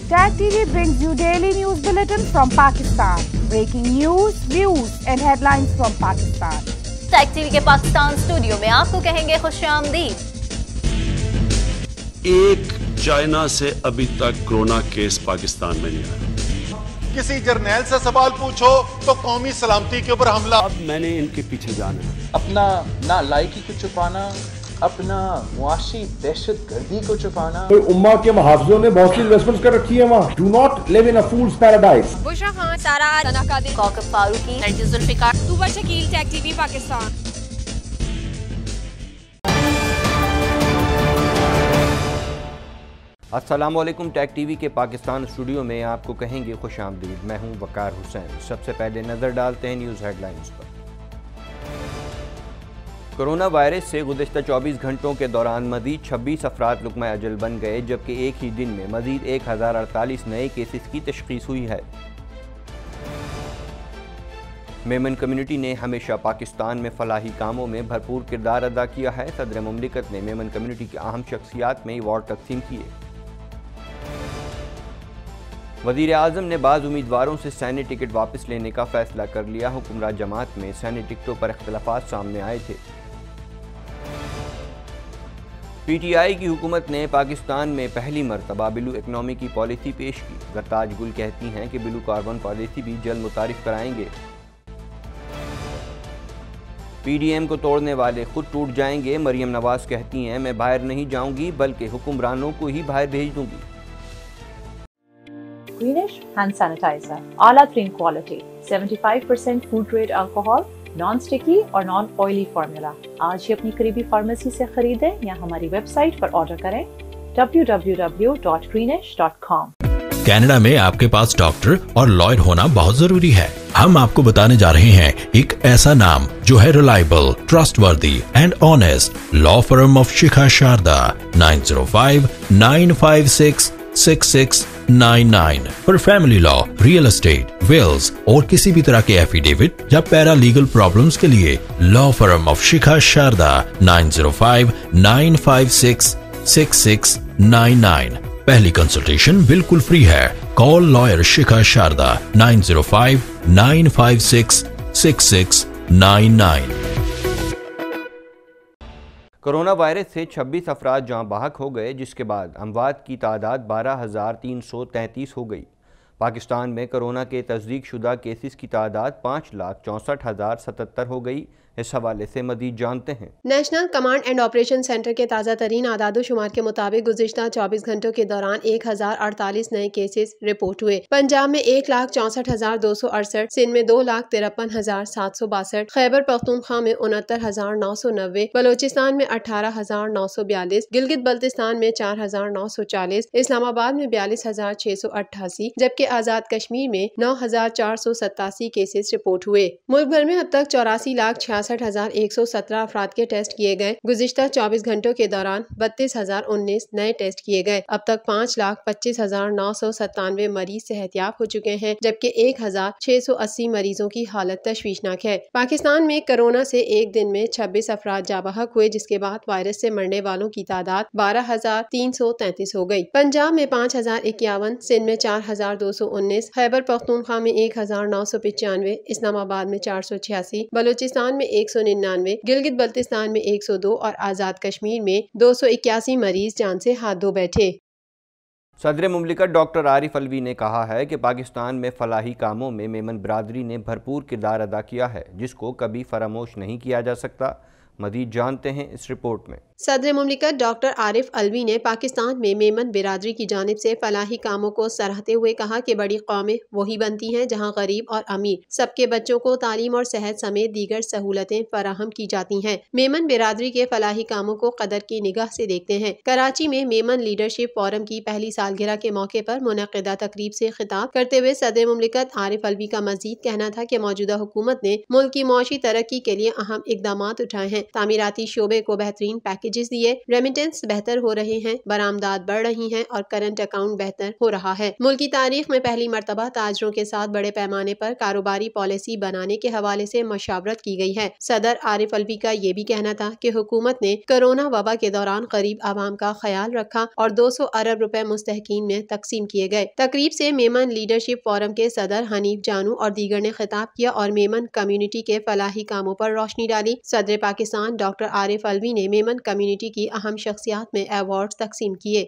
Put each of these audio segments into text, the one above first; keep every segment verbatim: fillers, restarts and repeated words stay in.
Tag T V brings you daily news bulletin from Pakistan. Breaking news, views and headlines from Pakistan. Tag T V के Pakistan studio में आपको कहेंगे खुशामदीद। एक China से अभी तक कोरोना केस पाकिस्तान में नहीं आया। किसी जर्नैल से सवाल पूछो तो कौमी सलामती के ऊपर हमला। अब मैंने इनके पीछे जाना है। अपना ना लायकी को छुपाना, अपना मुआशी दहशत गर्दी को छुपाना। तो उम्मा के मुहाफिजों ने बहुत सी इन्वेस्टमेंट्स कर रखी है वहाँ। Do not live in a fools paradise. Bushra Khan, Sara Tanakadir, Kaukab Farooqui, Nargis Zulfiqar, Tooba Shakeel, Tag TV Pakistan. अस्सलाम वालेकुम। टैग टीवी के पाकिस्तान स्टूडियो में आपको कहेंगे खुशामदीद। मैं हूं वकार हुसैन। सबसे पहले नज़र डालते हैं न्यूज़ हेडलाइंस पर। कोरोना वायरस से गुज़िश्ता चौबीस घंटों के दौरान मज़ीद छब्बीस अफराद लुक़मा अजल बन गए, जबकि एक ही दिन में मज़ीद एक हज़ार अड़तालीस नए केसेस की तशख़ीस हुई है। मेमन कम्युनिटी ने हमेशा पाकिस्तान में फलाही कामों में भरपूर किरदार अदा किया है। सदर मुमलिकत ने मेमन कम्युनिटी की अहम शख्सियात में अवार्ड तकसीम किए। वज़ीर आज़म ने बाज़ उम्मीदवारों से सैन्य टिकट वापस लेने का फैसला कर लिया। हुक्मरान जमात में सैन्य टिकटों पर इख्तलाफात सामने आए थे। पी टी आई की हुकूमत ने पाकिस्तान में पहली मरतबा ब्लू इकनॉमी की पॉलिसी पेश की। गरताज गुल कहती हैं कि ब्लू कार्बन पॉलिसी भी जल्द मुतारिफ कराएंगे। पी डी एम को तोड़ने वाले खुद टूट जाएंगे। मरियम नवाज कहती हैं, मैं बाहर नहीं जाऊंगी बल्कि हुक्मरानों को ही बाहर भेज दूंगी। Greenish hand sanitizer, आला तरीन क्वालिटी, पचहत्तर percent food grade alcohol, non sticky और नॉन ऑयली फार्मूला। आज ही अपनी करीबी फार्मेसी से खरीदें या हमारी वेबसाइट पर ऑर्डर करें W W W dot greenish dot com. Canada में आपके पास डॉक्टर और लॉयर होना बहुत जरूरी है। हम आपको बताने जा रहे हैं एक ऐसा नाम जो है reliable, trustworthy and honest. Law firm of Shikha Sharda, nine zero five nine five six six six nine nine पर family law, real estate, wills और किसी भी तरह के एफिडेविट या पैरा लीगल प्रॉब्लम्स के लिए law firm of Shikha Sharda, nine zero five nine five six six six nine nine. पहली कंसल्टेशन बिल्कुल फ्री है। Call lawyer Shikha Sharda, nine zero five nine five six six six nine nine. Corona virus से छब्बीस अफराद जहाँ बहक हो गए, जिसके बाद अमवात की तादाद बारह हज़ार तीन सौ तैंतीस हो गई। पाकिस्तान में कोरोना के तस्दीक शुदा केसेस की तादाद पाँच लाख चौंसठ हज़ार सतहत्तर हो गई। इस हवाले से मजीद जानते हैं। National command and operation centre के ताज़ा तरीन आदादो शुमार के मुताबिक गुज़िश्ता चौबीस घंटों के दौरान एक हजार अड़तालीस नए केसेस रिपोर्ट हुए। पंजाब में एक लाख चौसठ हजार दो सौ अड़सठ, सिंध में दो लाख तिरपन हजार सात सौ बासठ, खैबर पख्तूनख्वा में उनहत्तर हजार नौ सौ नब्बे, बलोचिस्तान में अठारह हजार नौ सौ बयालीस, गिलगित बल्तिस्तान में चार हजार नौ सौ चालीस, इस्लामाबाद में बयालीस हजार छह सौ अट्ठासी, जबकि आजाद कश्मीर में नौ हजार चार सौ सतासी केसेस रिपोर्ट हुए। मुल्क भर में अब तक चौरासी लाख छियासठ हजार एक सौ सत्रह अफराद के टेस्ट किए गए। गुज़िश्ता चौबीस घंटों के दौरान बत्तीस हजार उन्नीस नए टेस्ट किए गए। अब तक पाँच लाख पच्चीस हजार नौ सौ सत्तानवे मरीज सेहतियाब हो चुके हैं, जबकि एक हजार छह सौ अस्सी मरीजों की हालत तशवीशनाक है। पाकिस्तान में कोरोना से एक दिन में छब्बीस अफराद जाबहक हुए, जिसके बाद वायरस से मरने वालों की तादाद बारह हजार तीन सौ तैंतीस हो गई। पंजाब में पाँच हजार इक्यावन, सिंध में चार हजार दो सौ उन्नीस, खैबर पख्तूनख्वा में एक हजार नौ सौ पचानवे, इस्लामाबाद में चार सौ छियासी, बलोचिस्तान में एक सौ निन्यानवे, गिलगित बल्तिस्तान में एक सौ दो और आजाद कश्मीर में दो सौ इक्यासी मरीज जान से हाथ धो बैठे। सदर मुमलिकत डॉक्टर आरिफ अलवी ने कहा है कि पाकिस्तान में फलाही कामों में मेमन बरादरी ने भरपूर किरदार अदा किया है, जिसको कभी फरामोश नहीं किया जा सकता। मजीद जानते हैं इस रिपोर्ट में। सदर मुमलिकत डॉक्टर आरिफ अलवी ने पाकिस्तान में मेमन बिरादरी की जानिब से फलाही कामों को सराहते हुए कहा कि बड़ी कौमें वही बनती हैं जहां गरीब और अमीर सबके बच्चों को तालीम और सेहत समेत दीगर सहूलतें फराहम की जाती हैं। मेमन बिरादरी के फलाही कामों को कदर की निगाह से देखते हैं। कराची में मेमन लीडरशिप फोरम की पहली सालगिरह के मौके पर मुनक़िदा तकरीब से खिताब करते हुए सदर मुमलिकत आरिफ अलवी का मजीद कहना था कि मौजूदा हुकूमत ने मुल्क की मौशी तरक्की के लिए अहम इकदाम उठाए हैं। तामीराती शोबे को बेहतरीन पैकेज पैकेजेस दिए, रेमिटेंस बेहतर हो रहे हैं, बरामदात बढ़ रही हैं और करंट अकाउंट बेहतर हो रहा है। मुल्क की तारीख में पहली मरतबा ताजरों के साथ बड़े पैमाने पर कारोबारी पॉलिसी बनाने के हवाले से मशावरत की गई है। सदर आरिफ अलवी का ये भी कहना था कि हुकूमत ने कोरोना वबा के दौरान गरीब आवाम का ख्याल रखा और दो सौ अरब रुपए मुस्तहकीन में तकसीम किए गए। तकरीब से मेमन लीडरशिप फोरम के सदर हनीफ जानू और दीगर ने खिताब किया और मेमन कम्युनिटी के फलाही कामों पर रोशनी डाली। सदर पाकिस्तान डॉक्टर आरिफ अलवी ने मेमन कम्युनिटी की अहम शख्सियात में अवार्ड तकसीम किए।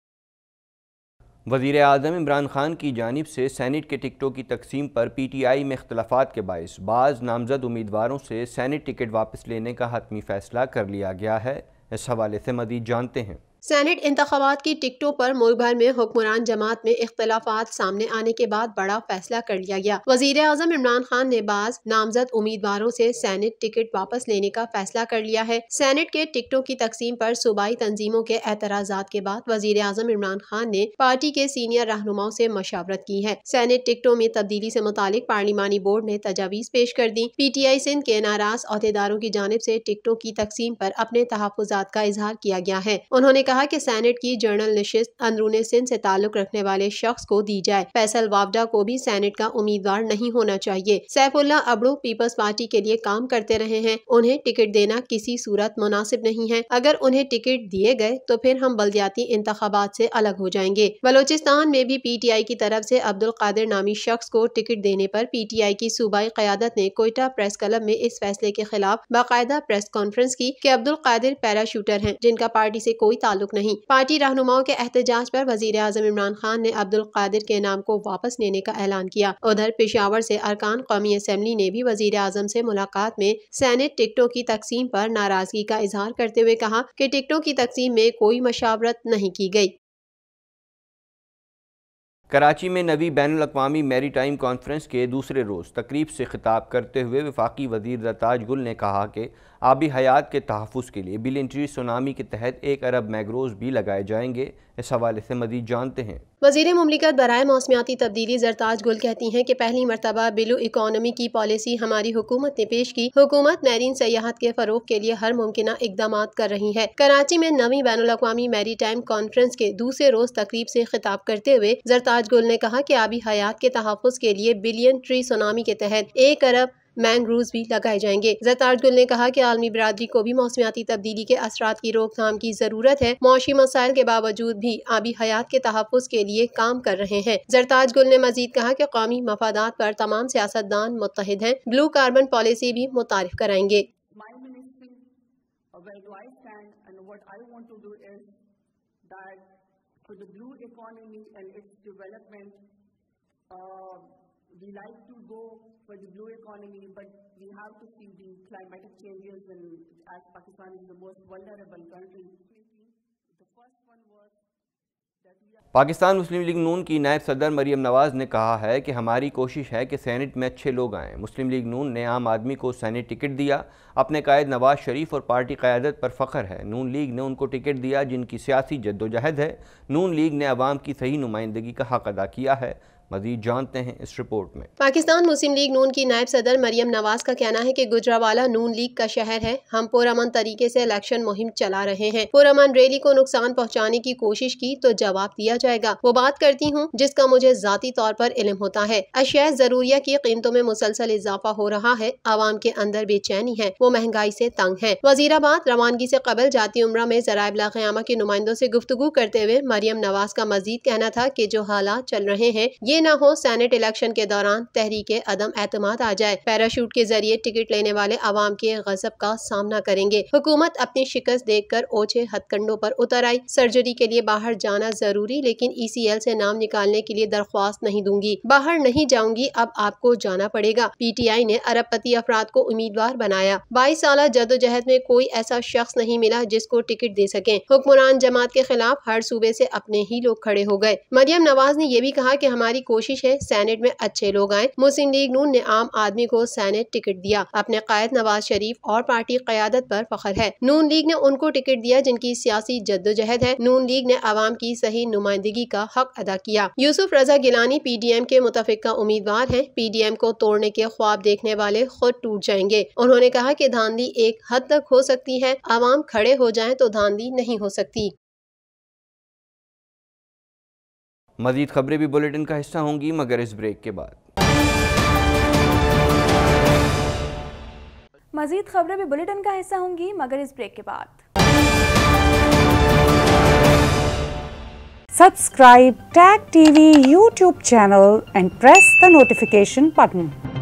वज़ीर आज़म इमरान खान की जानिब से सैनेट के टिकटों की तकसीम पर पी टी आई में इख्तलाफात के बाइस बाज़ नामजद उम्मीदवारों से सैनेट टिकट वापस लेने का हतमी फ़ैसला कर लिया गया है। इस हवाले से मज़ीद जानते हैं। सैनेट इंतखाबात की टिकटों पर मुल्क भर में हुक्मरान जमात में इख्तलाफात सामने आने के बाद बड़ा फैसला कर लिया गया। वज़ीर आज़म इमरान खान ने बाज नामजद उम्मीदवारों से सैनेट टिकट वापस लेने का फैसला कर लिया है। सैनेट के टिकटों की तकसीम पर सूबाई तंजीमों के एतराज़ात के बाद वज़ीर आज़म इमरान खान ने पार्टी के सीनियर रहनुमाओं से मशावरत की है। सैनेट टिकटों में तब्दीली से मुतालिक पार्लिमानी बोर्ड ने तजावीज़ पेश कर दी। पी टी आई सिंध के नाराज अहदेदारों की जानिब से टिकटों की तकसीम पर अपने तहफ़्फ़ुज़ात का इजहार किया गया है। उन्होंने कहा कि सैनेट की जर्नल नशिस्त अंदरूनी सिंध से ताल्लुक रखने वाले शख्स को दी जाए। फैसल वावडा को भी सैनेट का उम्मीदवार नहीं होना चाहिए। सैफुल्ला अबड़ू पीपल्स पार्टी के लिए काम करते रहे हैं, उन्हें टिकट देना किसी सूरत मुनासिब नहीं है। अगर उन्हें टिकट दिए गए तो फिर हम बल्दियाती इंतखाबात से अलग हो जाएंगे। बलोचिस्तान में भी पी टी आई की तरफ से अब्दुल कादिर नामी शख्स को टिकट देने पर पी टी आई की सूबाई क़यादत ने कोयटा प्रेस क्लब में इस फैसले के खिलाफ बाकायदा प्रेस कॉन्फ्रेंस की कि अब्दुल कादिर पैराशूटर हैं जिनका पार्टी से कोई ताल्लुक नहीं। पार्टी रहनुमाओं के एहतजाज पर वजीर आज़म इमरान खान ने अब्दुल कादिर के नाम को वापस लेने का ऐलान किया। उधर पेशावर से अरकान कौमी असम्बली ने भी वजीर आज़म से मुलाकात में सैनेट टिकटों की तकसीम पर नाराजगी का इजहार करते हुए कहा कि टिकटों की तकसीम में कोई मशावरत नहीं की गई। कराची में नवी बैनुल अक़वामी मैरी टाइम कॉन्फ्रेंस के दूसरे रोज़ तकरीब से खिताब करते हुए वफाकी वज़ीर ज़रताज गुल ने कहा कि आबी हयात के तहफ़्फ़ुज़ के लिए बिलियन ट्री सुनामी के तहत एक अरब मैग्रोव्स भी लगाए जाएंगे। इस हवाले से मज़ीद जानते हैं। वज़ीर मुमलिकत बराए मौसमियाती तब्दीली ज़रताज गुल कहती हैं कि पहली मरतबा ब्लू इकॉनमी की पॉलिसी हमारी हुकूमत ने पेश की। हुकूमत मैरीन सयाहत के फ़रोग़ के लिए हर मुमकिना इक़दाम कर रही है। कराची में नवी बैनुल अक़वामी मैरी टाइम कॉन्फ्रेंस के दूसरे रोज़ तकरीब से खिताब करते हुए ज़रताज गुल ने कहा कि आबी हयात के तहफ़्फ़ुज़ के लिए बिलियन ट्री सुनामी के तहत एक अरब मैंग्रोव्स भी लगाए जाएंगे। ज़रताज गुल ने कहा कि आलमी बिरादरी को भी मौसमियाती तब्दीली के असरात की रोकथाम की जरूरत है। मौशी मसाइल के बावजूद भी आबी हयात के तहफ़्फ़ुज़ के लिए काम कर रहे हैं। ज़रताज गुल ने मजीद कहा कि कौमी मफादात पर तमाम सियासतदान मुत्तहिद हैं। ब्लू कार्बन पॉलिसी भी मुतारिफ कराएंगे। We like to go for the blue economy, but we have to see the climatic changes, and as Pakistan is the most vulnerable country. The first one was that we are... Pakistan Muslim league Noon की नायब सदर मरियम नवाज़ ने कहा है कि हमारी कोशिश है कि सैनेट में अच्छे लोग आएँ। मुस्लिम लीग नून ने आम आदमी को सैनेट टिकट दिया। अपने कायद नवाज शरीफ और पार्टी क़यादत पर फ़ख्र है। नून लीग ने उनको टिकट दिया जिनकी सियासी जद्दोजहद है। नून लीग ने अवाम की सही नुमाइंदगी का हक़ अदा किया है। मज़ीद जानते हैं इस रिपोर्ट में। पाकिस्तान मुस्लिम लीग नून की नायब सदर मरियम नवाज का कहना है कि गुजरावाला नून लीग का शहर है। हम पुरअमन तरीके से इलेक्शन मुहिम चला रहे हैं। पुरअमन रैली को नुकसान पहुंचाने की कोशिश की तो जवाब दिया जाएगा। वो बात करती हूँ जिसका मुझे जाती तौर पर इल्म होता है। अशिया ज़रूरिया की कीमतों में मुसलसल इजाफा हो रहा है। आवाम के अंदर बेचैनी है, वो महंगाई से तंग है। वजीराबाद रवानगी से कबल जाती उम्रा में ज़राइब क़यामा के नुमाइंदों से गुफ्तगू करते हुए मरियम नवाज का मजीद कहना था कि जो हालात चल रहे हैं ये न हो सैनेट इलेक्शन के दौरान तहरीके अदम एतमाद आ जाए। पैराशूट के जरिए टिकट लेने वाले अवाम के गजब का सामना करेंगे। हुकूमत अपनी शिकस्त देखकर ओछे हथकंडों पर उतर आई। सर्जरी के लिए बाहर जाना जरूरी, लेकिन ई सी एल से नाम निकालने के लिए दरख्वास्त नहीं दूंगी। बाहर नहीं जाऊंगी, अब आपको जाना पड़ेगा। पी टी आई ने अरबपति अफराद को उम्मीदवार बनाया। बाईस साल जदोजहद में कोई ऐसा शख्स नहीं मिला जिसको टिकट दे सके। हुक्मरान जमात के खिलाफ हर सूबे से अपने ही लोग खड़े हो गए। मरियम नवाज ने यह भी कहा कि हमारी कोशिश है सेनेट में अच्छे लोग आए। मुस्लिम लीग नून ने आम आदमी को सेनेट टिकट दिया। अपने कायद नवाज शरीफ और पार्टी क़यादत पर फख्र है। नून लीग ने उनको टिकट दिया जिनकी सियासी जद्दोजहद है। नून लीग ने आवाम की सही नुमाइंदगी का हक अदा किया। Yousuf Raza Gilani P D M के मुतफिका उम्मीदवार हैं। पी डी एम को तोड़ने के ख्वाब देखने वाले खुद टूट जाएंगे। उन्होंने कहा कि धांधली एक हद तक हो सकती है, आवाम खड़े हो जाएं तो धांधली नहीं हो सकती। मजीद खबरें भी बुलेटिन का हिस्सा होंगी मगर इस ब्रेक के बाद। मजीद खबरें भी बुलेटिन का हिस्सा होंगी मगर इस ब्रेक के बाद। Subscribe Tag T V YouTube channel and press the notification button.